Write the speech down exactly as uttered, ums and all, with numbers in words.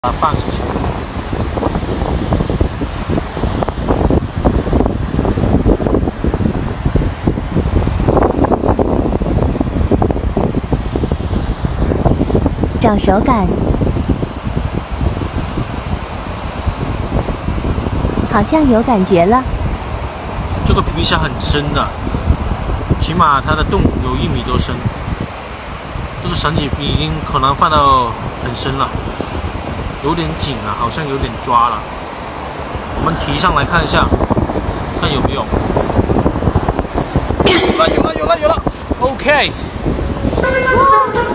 把它放进去。 找手感，好像有感觉了。 这个皮皮虾很深的，起码它的洞有一米多深。这个绳子已经可能放到很深了，有点紧啊，好像有点抓了。我们提上来看一下，看有没有。有了，有了，有了，有了 ，OK。